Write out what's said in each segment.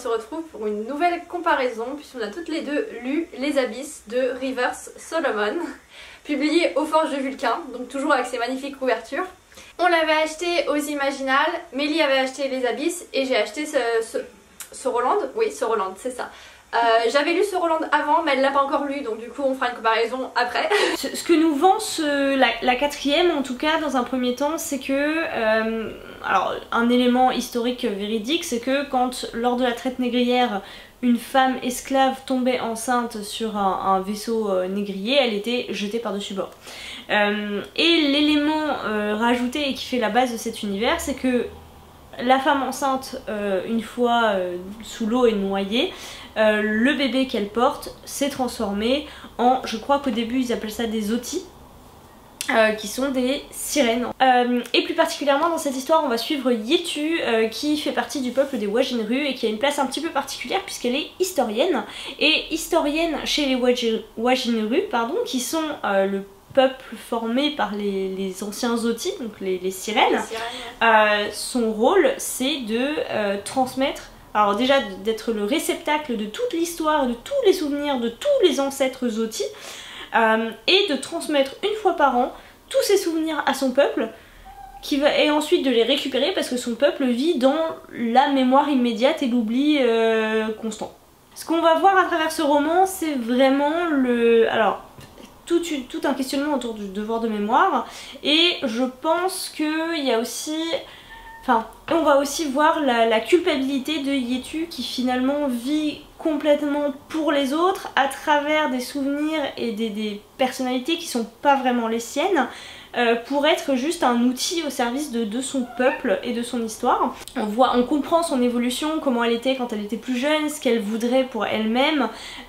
se retrouve pour une nouvelle comparaison puisqu'on a toutes les deux lu Les Abysses de Rivers Solomon, publié aux Forges de Vulcain, donc toujours avec ces magnifiques couvertures. On l'avait acheté aux Imaginales, Mélie avait acheté Les Abysses et j'ai acheté ce Roland, oui ce Roland, c'est ça. J'avais lu ce Roland avant mais elle l'a pas encore lu, donc du coup on fera une comparaison après. Ce que nous vend la quatrième en tout cas dans un premier temps, c'est que alors un élément historique véridique, c'est que quand lors de la traite négrière une femme esclave tombait enceinte sur un vaisseau négrier, elle était jetée par-dessus bord. Et l'élément rajouté et qui fait la base de cet univers, c'est que la femme enceinte, une fois sous l'eau et noyée, le bébé qu'elle porte s'est transformé en, je crois qu'au début ils appellent ça des otis, qui sont des sirènes. Et plus particulièrement dans cette histoire on va suivre Yetu qui fait partie du peuple des Wajinru et qui a une place un petit peu particulière puisqu'elle est historienne. Et historienne chez les Wajinru, pardon, qui sont le peuple formé par les anciens Otis, donc les sirènes. Son rôle c'est de transmettre, alors déjà d'être le réceptacle de toute l'histoire, de tous les souvenirs de tous les ancêtres Otis, et de transmettre une fois par an tous ses souvenirs à son peuple, et ensuite de les récupérer parce que son peuple vit dans la mémoire immédiate et l'oubli constant. Ce qu'on va voir à travers ce roman, c'est vraiment tout un questionnement autour du devoir de mémoire, et je pense qu'il y a aussi... Enfin, on va aussi voir la culpabilité de Yetu qui finalement vit complètement pour les autres à travers des souvenirs et des personnalités qui sont pas vraiment les siennes, pour être juste un outil au service de son peuple et de son histoire. On comprend son évolution, comment elle était quand elle était plus jeune, ce qu'elle voudrait pour elle-même,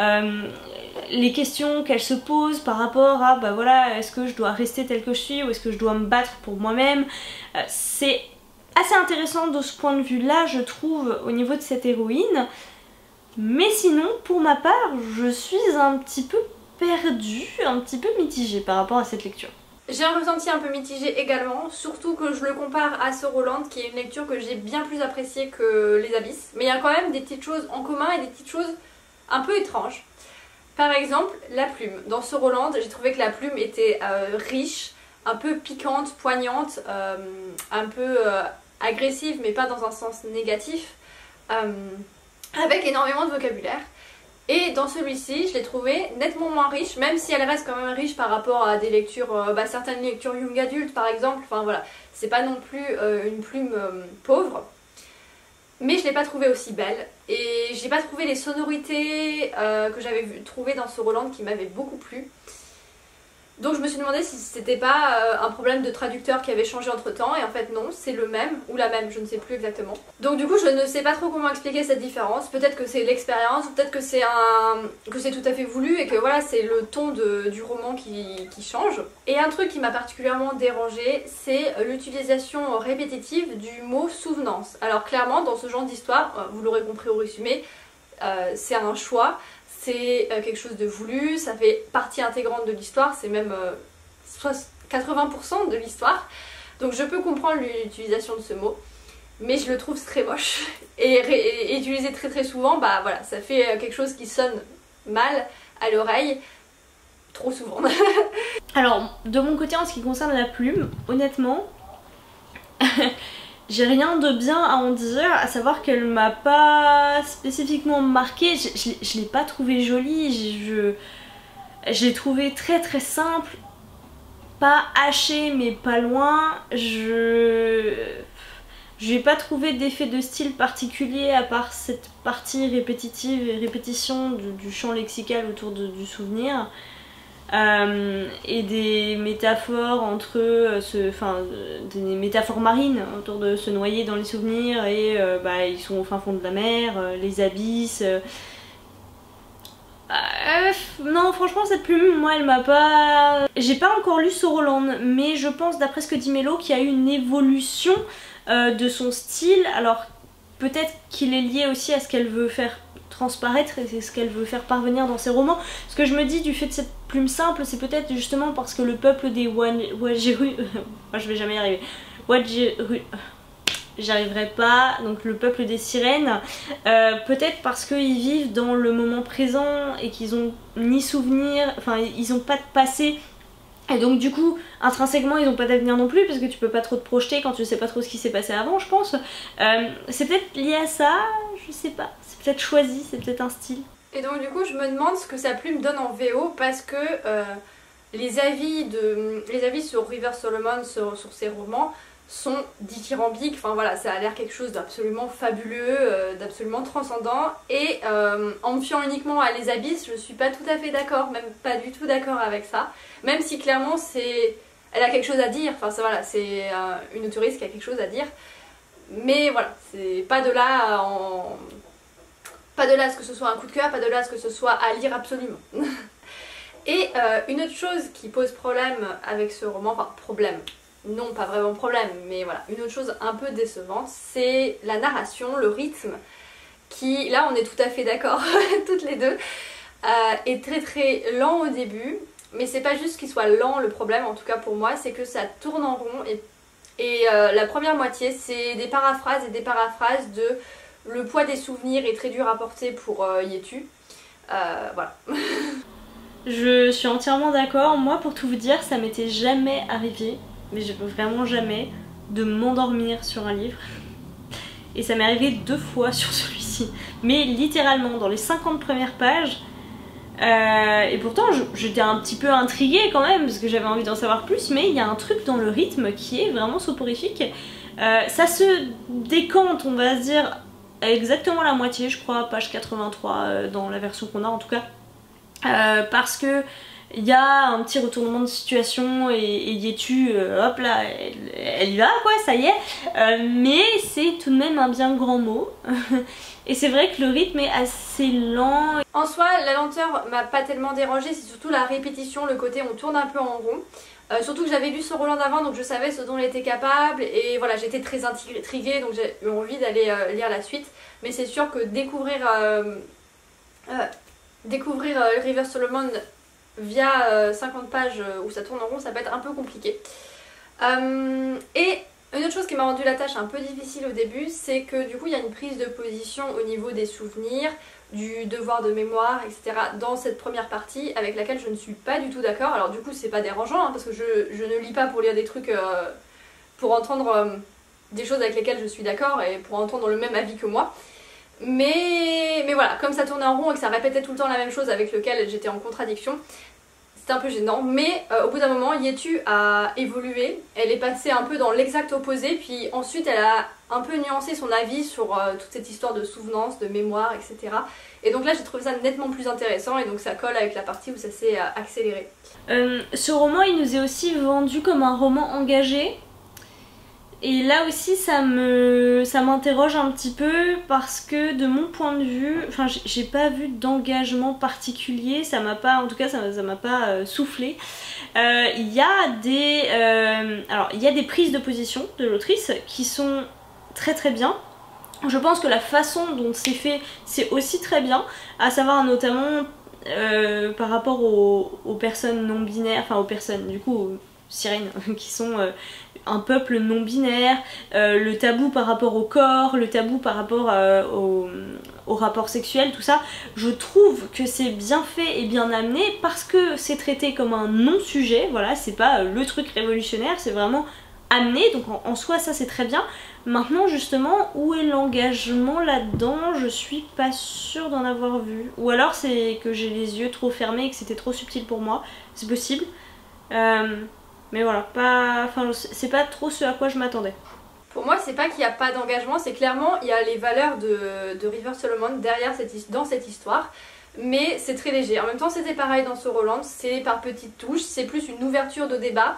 les questions qu'elle se pose par rapport à bah voilà, est-ce que je dois rester telle que je suis ou est-ce que je dois me battre pour moi-même. C'est assez intéressant de ce point de vue là je trouve au niveau de cette héroïne, mais sinon pour ma part je suis un petit peu perdue, un petit peu mitigée par rapport à cette lecture. J'ai un ressenti un peu mitigé également, surtout que je le compare à ce Roland qui est une lecture que j'ai bien plus appréciée que Les Abysses, mais il y a quand même des petites choses en commun et des petites choses un peu étranges. Par exemple la plume. Dans ce Roland j'ai trouvé que la plume était riche, un peu piquante, poignante, un peu agressive mais pas dans un sens négatif, avec énormément de vocabulaire. Et dans celui-ci je l'ai trouvé nettement moins riche, même si elle reste quand même riche par rapport à des lectures, certaines lectures young adultes par exemple, enfin voilà, c'est pas non plus une plume pauvre. Mais je l'ai pas trouvée aussi belle et j'ai pas trouvé les sonorités que j'avais trouvées dans ce Roland qui m'avaient beaucoup plu. Donc je me suis demandé si c'était pas un problème de traducteur qui avait changé entre temps, et en fait non, c'est le même, ou la même, je ne sais plus exactement. Donc du coup je ne sais pas trop comment expliquer cette différence, peut-être que c'est l'expérience, ou peut-être que c'est tout à fait voulu et que voilà c'est le ton du roman qui change. Et un truc qui m'a particulièrement dérangée, c'est l'utilisation répétitive du mot souvenance. Alors clairement dans ce genre d'histoire, vous l'aurez compris au résumé, c'est un choix. C'est quelque chose de voulu, ça fait partie intégrante de l'histoire, c'est même 80% de l'histoire. Donc je peux comprendre l'utilisation de ce mot, mais je le trouve très moche. Et utilisé très souvent, bah voilà, ça fait quelque chose qui sonne mal à l'oreille, trop souvent. Alors, de mon côté en ce qui concerne la plume, honnêtement... j'ai rien de bien à en dire, à savoir qu'elle m'a pas spécifiquement marquée, je l'ai pas trouvée jolie, je l'ai trouvée très simple, pas hachée mais pas loin, je n'ai pas trouvé d'effet de style particulier à part cette partie répétitive et répétition du champ lexical autour du souvenir. Et des métaphores entre des métaphores marines autour de se noyer dans les souvenirs et ils sont au fin fond de la mer, les abysses. Non franchement cette plume moi elle m'a pas... J'ai pas encore lu ce Roland, mais je pense d'après ce que dit Mélo qu'il y a eu une évolution de son style. Alors peut-être qu'il est lié aussi à ce qu'elle veut faire transparaître et c'est ce qu'elle veut faire parvenir dans ses romans. Ce que je me dis du fait de cette plume simple, c'est peut-être justement parce que le peuple des Wajirru... je vais jamais y arriver. j'y arriverai pas. Donc le peuple des sirènes, peut-être parce qu'ils vivent dans le moment présent et qu'ils ont ni souvenir, enfin ils ont pas de passé. Et donc du coup, intrinsèquement, ils n'ont pas d'avenir non plus, parce que tu peux pas trop te projeter quand tu sais pas trop ce qui s'est passé avant, je pense. C'est peut-être lié à ça, je sais pas. C'est peut-être choisi, c'est peut-être un style. Et donc du coup, je me demande ce que sa plume donne en VO, parce que les avis sur River Solomon, sur ses romans, sont dithyrambiques. Enfin voilà, ça a l'air quelque chose d'absolument fabuleux, d'absolument transcendant. Et en me fiant uniquement à Les Abysses, je suis pas tout à fait d'accord, même pas du tout d'accord avec ça. Même si clairement elle a quelque chose à dire. Enfin voilà, c'est une auteuriste qui a quelque chose à dire. Mais voilà, c'est pas de là pas de là à ce que ce soit un coup de cœur, pas de là à ce que ce soit à lire absolument. Et une autre chose qui pose problème avec ce roman, enfin problème, non pas vraiment problème, mais voilà, une autre chose un peu décevante, c'est la narration, le rythme, qui, là on est tout à fait d'accord, toutes les deux, est très très lent au début, mais c'est pas juste qu'il soit lent le problème, en tout cas pour moi, c'est que ça tourne en rond, et la première moitié c'est des paraphrases et des paraphrases de le poids des souvenirs est très dur à porter pour Yetu, voilà. Je suis entièrement d'accord. Moi, pour tout vous dire, ça m'était jamais arrivé, mais vraiment jamais, de m'endormir sur un livre. Et ça m'est arrivé 2 fois sur celui-ci. Mais littéralement, dans les 50 premières pages. Et pourtant, j'étais un petit peu intriguée quand même, parce que j'avais envie d'en savoir plus, mais il y a un truc dans le rythme qui est vraiment soporifique. Ça se décante, on va se dire, à exactement la moitié, je crois, page 83, dans la version qu'on a en tout cas. Parce que il y a un petit retournement de situation et Yetu, hop là, elle y va quoi, ça y est. Mais c'est tout de même un bien grand mot. Et c'est vrai que le rythme est assez lent. En soi, la lenteur m'a pas tellement dérangée, c'est surtout la répétition, le côté on tourne un peu en rond. Surtout que j'avais lu ce Roland d'avant, donc je savais ce dont il était capable, et voilà, j'étais très intriguée, donc j'ai eu envie d'aller lire la suite. Mais c'est sûr que découvrir River Solomon via 50 pages où ça tourne en rond, ça peut être un peu compliqué. Et une autre chose qui m'a rendu la tâche un peu difficile au début, c'est que du coup il y a une prise de position au niveau des souvenirs, du devoir de mémoire, etc. dans cette première partie avec laquelle je ne suis pas du tout d'accord. Alors du coup c'est pas dérangeant hein, parce que je ne lis pas pour lire des trucs, pour entendre des choses avec lesquelles je suis d'accord et pour entendre le même avis que moi. Mais voilà, comme ça tournait en rond et que ça répétait tout le temps la même chose avec lequel j'étais en contradiction, c'était un peu gênant. Mais au bout d'un moment, Yetu a évolué, elle est passée un peu dans l'exact opposé, puis ensuite elle a un peu nuancé son avis sur toute cette histoire de souvenance, de mémoire, etc. Et donc là j'ai trouvé ça nettement plus intéressant et donc ça colle avec la partie où ça s'est accéléré. Ce roman il nous est aussi vendu comme un roman engagé. Et là aussi ça m'interroge un petit peu parce que de mon point de vue, enfin j'ai pas vu d'engagement particulier, ça m'a pas, en tout cas ça m'a pas soufflé. Il y a des prises de position de l'autrice qui sont très très bien. Je pense que la façon dont c'est fait c'est aussi très bien, à savoir notamment par rapport aux personnes non binaires, enfin aux personnes du coup aux sirènes qui sont un peuple non binaire, le tabou par rapport au corps, le tabou par rapport au rapport sexuel, tout ça, je trouve que c'est bien fait et bien amené parce que c'est traité comme un non-sujet, voilà, c'est pas le truc révolutionnaire, c'est vraiment amené, donc en soi ça c'est très bien. Maintenant justement, où est l'engagement là-dedans? Je suis pas sûre d'en avoir vu. Ou alors c'est que j'ai les yeux trop fermés et que c'était trop subtil pour moi, c'est possible. Mais voilà, c'est pas trop ce à quoi je m'attendais. Pour moi, c'est pas qu'il n'y a pas d'engagement, c'est clairement il y a les valeurs de River Solomon derrière dans cette histoire, mais c'est très léger. En même temps, c'était pareil dans ce Roland, c'est par petites touches, c'est plus une ouverture de débat.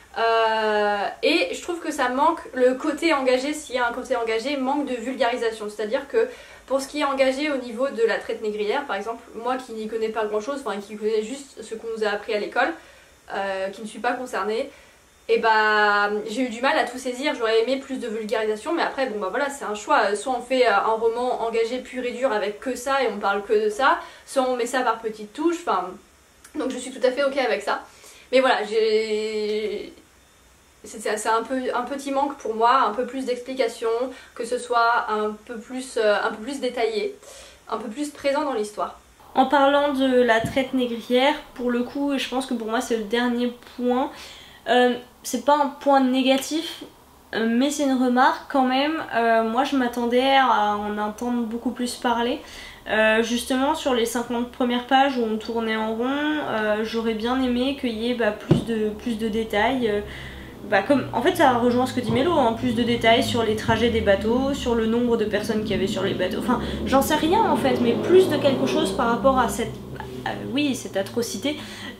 Et je trouve que ça manque, le côté engagé, s'il y a un côté engagé, manque de vulgarisation. C'est-à-dire que pour ce qui est engagé au niveau de la traite négrière, par exemple, moi qui n'y connais pas grand-chose, enfin qui connais juste ce qu'on nous a appris à l'école, qui ne suis pas concernée, et bah j'ai eu du mal à tout saisir. J'aurais aimé plus de vulgarisation, mais après bon bah voilà, c'est un choix, soit on fait un roman engagé pur et dur avec que ça et on parle que de ça, soit on met ça par petites touches, enfin donc je suis tout à fait ok avec ça. Mais voilà, c'est un petit manque pour moi, un peu plus d'explication, que ce soit un peu plus détaillé, un peu plus présent dans l'histoire. En parlant de la traite négrière, pour le coup, je pense que pour moi c'est le dernier point. C'est pas un point négatif, mais c'est une remarque quand même. Moi je m'attendais à en entendre beaucoup plus parler. Justement sur les 50 premières pages où on tournait en rond, j'aurais bien aimé qu'il y ait plus de détails. Comme, en fait ça rejoint ce que dit Mélo, hein, plus de détails sur les trajets des bateaux, sur le nombre de personnes qu'il y avait sur les bateaux, enfin j'en sais rien en fait, mais plus de quelque chose par rapport à cette atrocité,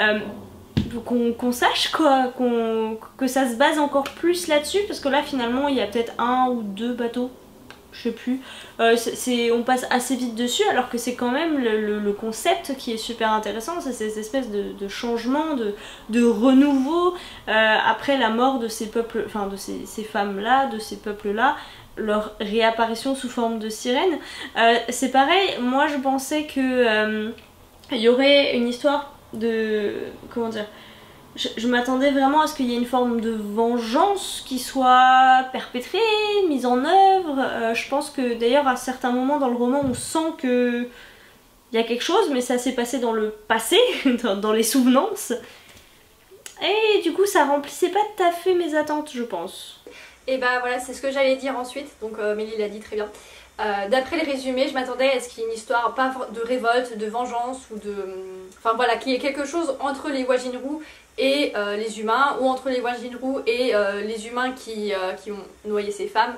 qu'on sache quoi, que ça se base encore plus là-dessus, parce que là finalement il y a peut-être 1 ou 2 bateaux, je sais plus, on passe assez vite dessus alors que c'est quand même le concept qui est super intéressant, c'est cette espèce de changement, de renouveau après la mort de ces peuples, enfin de ces femmes-là, de ces peuples-là, leur réapparition sous forme de sirène. C'est pareil, moi je pensais que il y aurait une histoire de... comment dire, je m'attendais vraiment à ce qu'il y ait une forme de vengeance qui soit perpétrée, mise en œuvre. Je pense que d'ailleurs à certains moments dans le roman on sent que il y a quelque chose, mais ça s'est passé dans le passé, dans les souvenances. Et du coup ça remplissait pas tout à fait mes attentes, je pense. Et bah voilà, c'est ce que j'allais dire ensuite, donc Mélie l'a dit très bien. D'après les résumés, je m'attendais à ce qu'il y ait une histoire, pas de révolte, de vengeance ou de... Enfin voilà, qu'il y ait quelque chose entre les Wajinru et les humains, ou entre les Wajinru et les humains qui ont noyé ces femmes.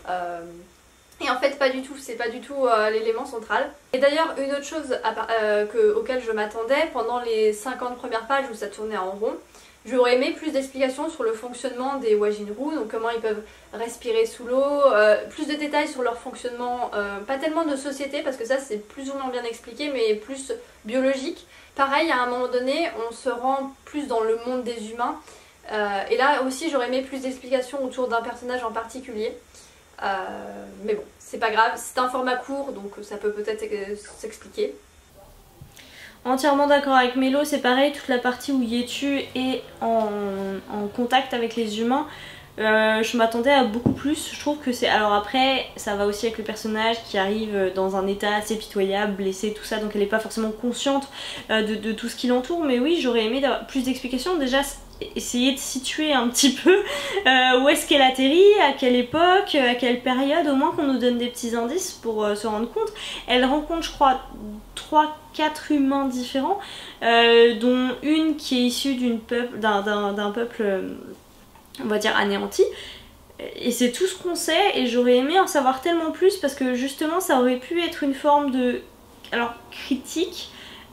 Et en fait pas du tout, c'est pas du tout l'élément central. Et d'ailleurs une autre chose auquel je m'attendais, pendant les 50 premières pages où ça tournait en rond, j'aurais aimé plus d'explications sur le fonctionnement des Wajinru, donc comment ils peuvent respirer sous l'eau, plus de détails sur leur fonctionnement, pas tellement de société parce que ça c'est plus ou moins bien expliqué, mais plus biologique. Pareil, à un moment donné, on se rend plus dans le monde des humains, et là aussi j'aurais aimé plus d'explications autour d'un personnage en particulier. Mais bon, c'est pas grave, c'est un format court donc ça peut peut-être s'expliquer. Entièrement d'accord avec Mélo, c'est pareil, toute la partie où Yetu est en contact avec les humains, je m'attendais à beaucoup plus. Je trouve que c'est... Alors après, ça va aussi avec le personnage qui arrive dans un état assez pitoyable, blessé, tout ça, donc elle n'est pas forcément consciente de tout ce qui l'entoure, mais oui, j'aurais aimé d'avoir plus d'explications. Déjà, essayer de situer un petit peu où est-ce qu'elle atterrit, à quelle époque, à quelle période, au moins qu'on nous donne des petits indices pour se rendre compte. Elle rencontre, je crois, 3-4 humains différents, dont une qui est issue d'un peuple, on va dire, anéanti. Et c'est tout ce qu'on sait, et j'aurais aimé en savoir tellement plus parce que justement ça aurait pu être une forme de critique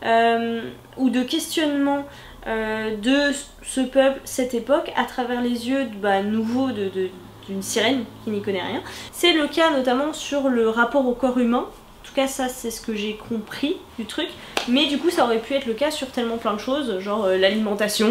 ou de questionnement de ce peuple, cette époque, à travers les yeux nouveaux d'une sirène qui n'y connaît rien. C'est le cas notamment sur le rapport au corps humain. En tout cas ça c'est ce que j'ai compris du truc, mais du coup ça aurait pu être le cas sur tellement plein de choses, genre l'alimentation,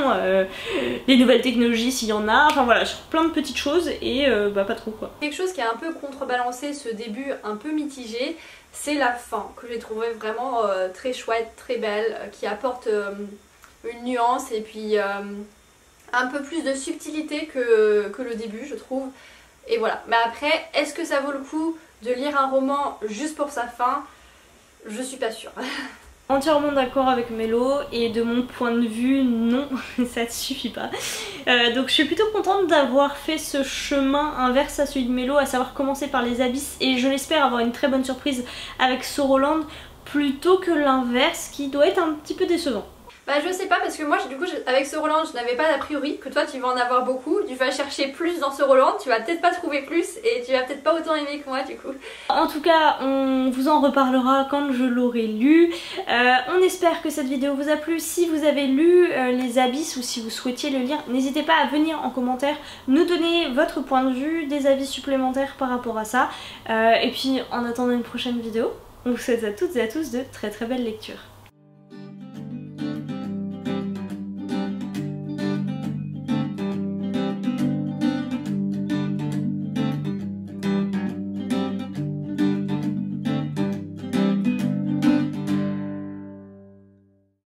les nouvelles technologies s'il y en a, enfin voilà, sur plein de petites choses et pas trop quoi. Quelque chose qui a un peu contrebalancé ce début un peu mitigé, c'est la fin que j'ai trouvé vraiment très chouette, très belle, qui apporte une nuance et puis un peu plus de subtilité que le début je trouve. Et voilà, mais après, est-ce que ça vaut le coup de lire un roman juste pour sa fin? Je suis pas sûre. Entièrement d'accord avec Mélo, et de mon point de vue, non, ça ne suffit pas. Donc je suis plutôt contente d'avoir fait ce chemin inverse à celui de Mélo, à savoir commencer par les abysses, et je l'espère avoir une très bonne surprise avec Soroland, plutôt que l'inverse qui doit être un petit peu décevant. Bah je sais pas, parce que moi du coup avec ce Roland je n'avais pas d'a priori que toi tu vas en avoir beaucoup, tu vas chercher plus dans ce Roland, tu vas peut-être pas trouver plus et tu vas peut-être pas autant aimer que moi du coup. En tout cas on vous en reparlera quand je l'aurai lu. On espère que cette vidéo vous a plu. Si vous avez lu les abysses ou si vous souhaitiez le lire, n'hésitez pas à venir en commentaire nous donner votre point de vue, des avis supplémentaires par rapport à ça. Et puis en attendant une prochaine vidéo, on vous souhaite à toutes et à tous de très très belles lectures.